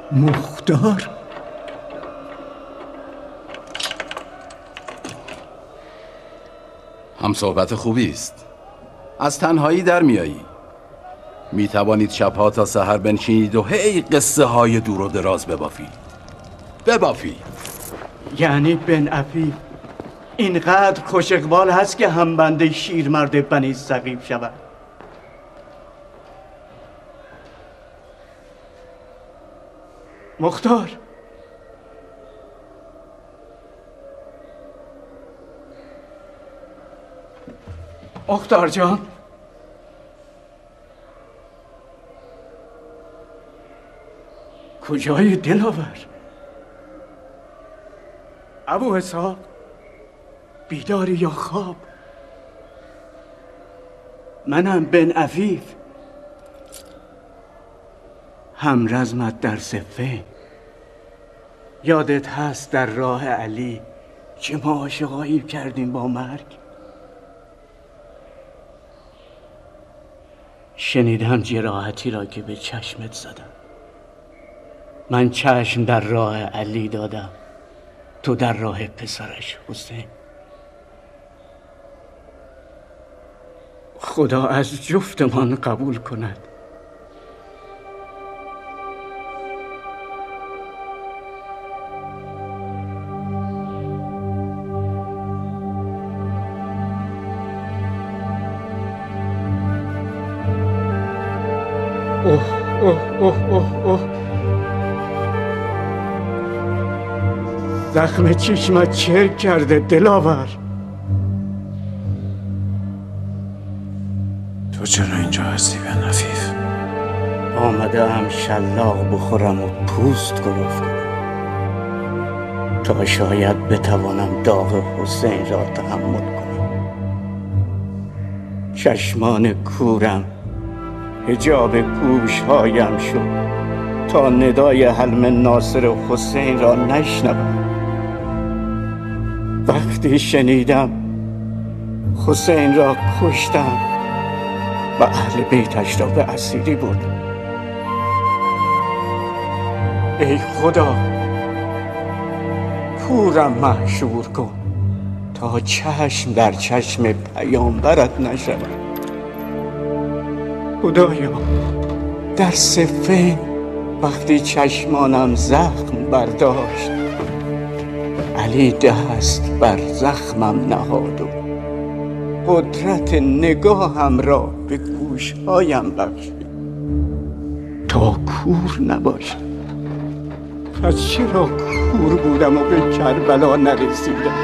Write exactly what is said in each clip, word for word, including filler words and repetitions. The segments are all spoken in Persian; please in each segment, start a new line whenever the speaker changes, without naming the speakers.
مختار؟
هم صحبت خوبی است. از تنهایی در میایی. می توانید شبها تا سحر بنشینید و هی قصه های دور و دراز ببافید. ببافید.
یعنی بن عفیف اینقدر خوش اقبال هست که هم بنده شیرمرد بنی ثقیف شود؟ مختار، مختار جان، کجای دلاور؟ ابو اسحاق، بیداری یا خواب؟ منم بن عفیف، هم رزمت در صفه. یادت هست در راه علی که ما عاشقایی کردیم با مرگ؟ شنیدم جراحتی را که به چشمت زدم. من چشم در راه علی دادم، تو در راه پسرش حسین. خدا از جفتمان قبول کند. اوه اوه اوه اوه اوه زخم چشمت چرک کرده دلاور.
تو چرا اینجا هستی بن عفیف؟
آمده هم شلاق بخورم و پوست گلوف کنم تا شاید بتوانم داغ حسین را تحمل کنم. چشمان کورم حجاب گوشهایم شد تا ندای حلم ناصر حسین را نشنوم. وقتی شنیدم حسین را کشتم و اهل بیتش را به اسیری بردم. ای خدا، کورم محشور کن تا چشم در چشم پیامبرت نشود. خدایا، در صفین وقتی چشمانم زخم برداشت، علی دست بر زخمم نهاد و قدرت نگاهم را به گوشهایم بخشید تا کور نباشم. پس چرا کور بودم و به کربلا نرسیدم؟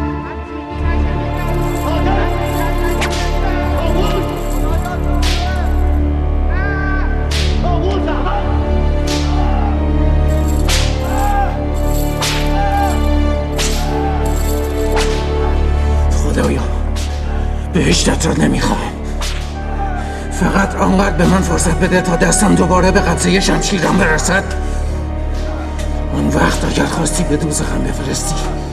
خدایا، بهشتت را نمیخواهم. فقط آنقدر به من فرصت بده تا دستم دوباره به قبضه شمشیرم برسد. اون وقت اگر خواستی به دوزخم بفرستی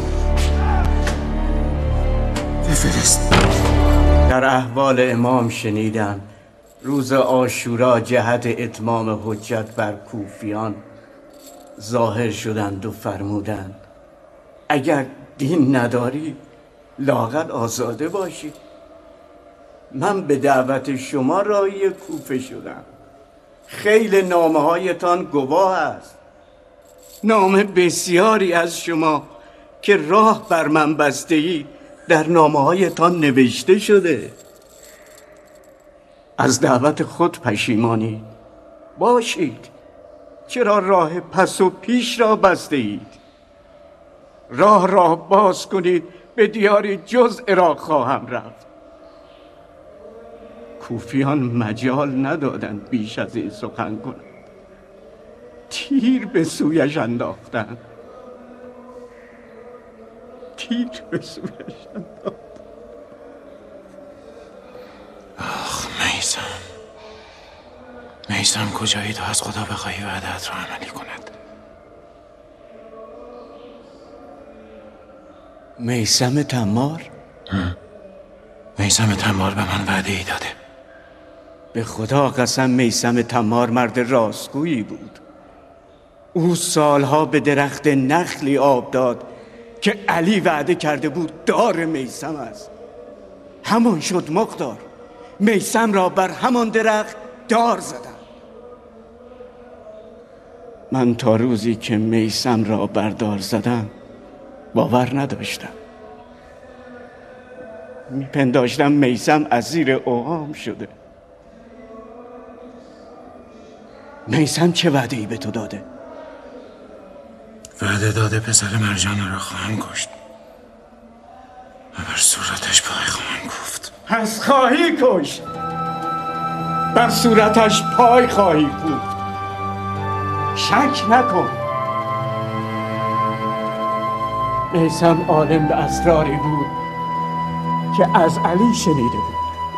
بفرست.
در احوال امام شنیدم روز عاشورا جهت اتمام حجت بر کوفیان ظاهر شدند و فرمودند اگر دین نداری لااقل آزاده باشی. من به دعوت شما راهی کوفه شدم. خیل نامه هایتان گواه است. نامه بسیاری از شما که راه بر من بسته اید در نامه هایتان نوشته شده. از دعوت خود پشیمانی باشید. چرا راه پس و پیش را بسته اید؟ راه راه باز کنید، به دیاری جز عراق خواهم رفت. کوفیان مجال ندادند بیش از این سخن کنند. تیر به سویش انداختند. تیر به سویش انداختند.
آخ میثم، میثم کجایی تا از خدا بخواهی وعدت را عملی کند؟
میثم تمار؟
میثم تمار به من وعده ای داده.
به خدا قسم میثم تمار مرد راستگویی بود. او سالها به درخت نخلی آب داد که علی وعده کرده بود دار میثم است. همان شد مختار، میثم را بر همان درخت دار زدم. من تا روزی که میثم را بردار زدم باور نداشتم. میپنداشتم میثم از زیر اوهام شده. میثم چه وعده ای به تو داده؟
وعده داده پسر مرجان را خواهم کشت و بر صورتش پای خواهم کوفت.
پس خواهی کشت، بر صورتش پای خواهی کوفت. شک نکن. میثم عالم به اسراری بود که از علی شنیده بود.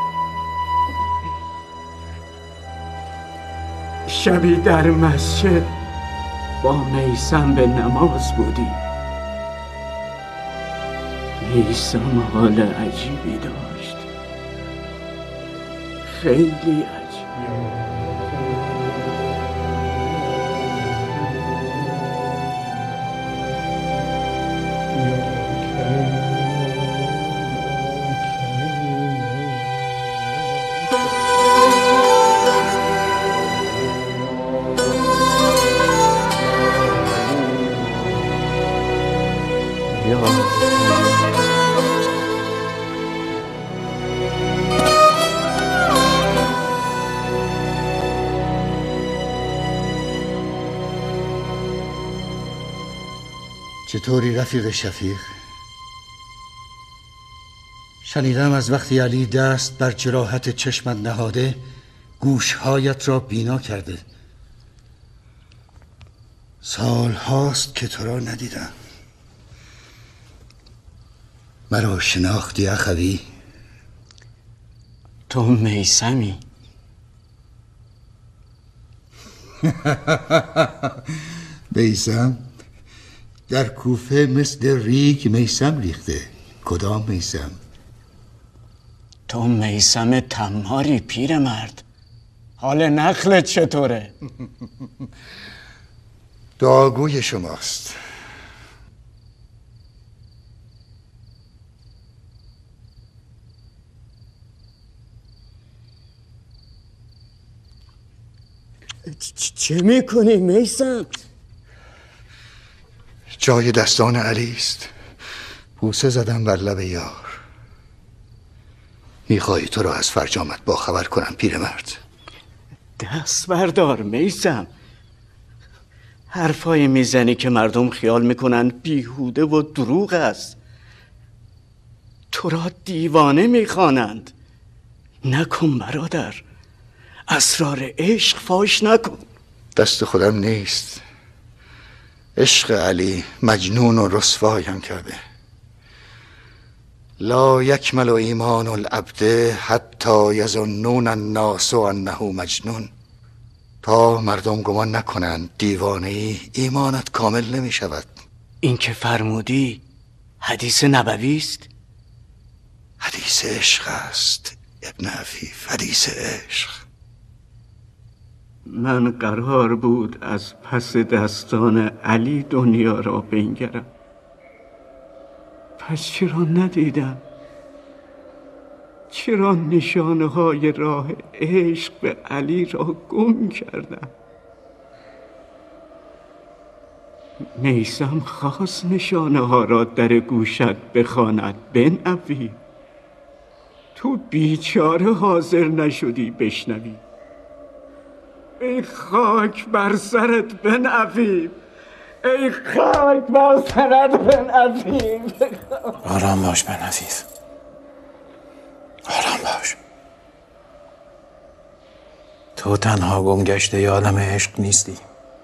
شبی در مسجد با میثم به نماز بودی. میثم حال عجیبی داشت، خیلی عجیب.
چطوری رفیق شفیق؟ شنیدم از وقتی علی دست بر جراحت چشمت نهاده گوشهایت را بینا کرده. سال هاست که تو را ندیدم. مرا شناختی اخوی؟
تو میثمی؟
میثم؟ در کوفه مثل ریگ میثم ریخته. کدام میثم؟
تو میثم تماری پیرمرد. حال نخلت چطوره؟
دعاگوی شماست.
چه میکنی میثم؟
جای دستان علی است. بوسه زدم بر لب یار. میخوای تو را از فرجامت باخبر کنم پیرمرد؟
دست بردار میثم. حرفای میزنی که مردم خیال میکنن بیهوده و دروغ است. تو را دیوانه میخوانند. نکن برادر، اسرار عشق فاش نکن.
دست خودم نیست. عشق علی مجنون و رسوایم کرده. لا یکمل ایمان العبد حتی یظنون الناس انه مجنون. تا مردم گمان نکنند دیوانه ای ایمانت کامل نمی شود.
این که فرمودی حدیث نبوی است؟
حدیث عشق است ابن حفیف، حدیث عشق.
من قرار بود از پس دستان علی دنیا را بنگرم. پس چرا ندیدم؟ چرا نشانه های راه عشق به علی را گم کردم؟ میثم خواست نشانه ها را در گوشت بخواند بنوی. تو بیچاره حاضر نشدی بشنوی. ای خاک بر سرت بنوی، ای خاک بر سرت بنوی.
آرام باش بنوی، آرام باش. تو تنها گمگشته عالم عشق نیستی.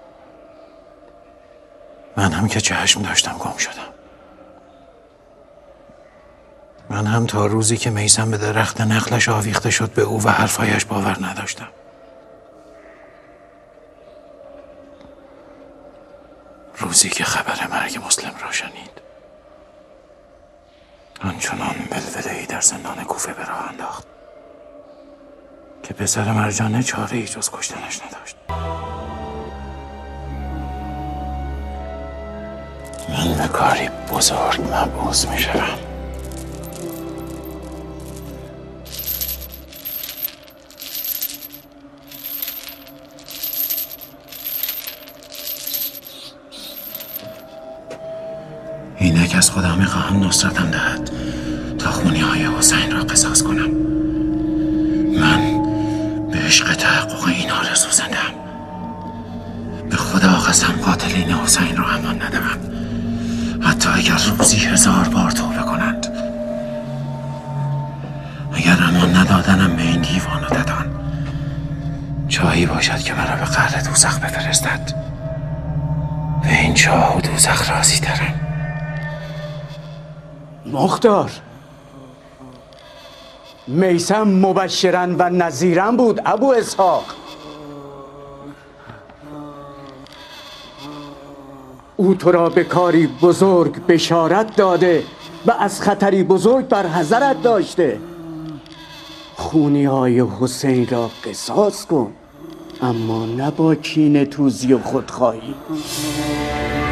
من هم که چشم داشتم گم شدم. من هم تا روزی که میثم به درخت نخلش آویخته شد به او و حرفایش باور نداشتم. روزی که خبر مرگ مسلم را شنید، آنچنان ولوله‌ای در زندان کوفه به راه انداخت که پسر مرجانه چاره‌ای جز کشتنش نداشت. من به کاری بزرگ مبعوث می شدم. اینک از خدا می خواهم نصرتم دهد تا خونی های حسین را قصاص کنم. من به عشق تحقق این آرزو زندم. به خدا قسم قاتلین حسین را امان ندهم، حتی اگر روزی هزار بار توبه کنند. اگر امان ندادنم به این دیوان و ددان، چایی باشد که مرا به قعر دوزخ بفرستد. به این چاه و دوزخ راضی ترم.
مختار، میثم مبشرا و نذیرا بود ابو اسحاق. او تو را به کاری بزرگ بشارت داده و از خطری بزرگ بر حذرت داشته. خونی های حسین را قصاص کن، اما نه با کینه توزی و خودخواهی.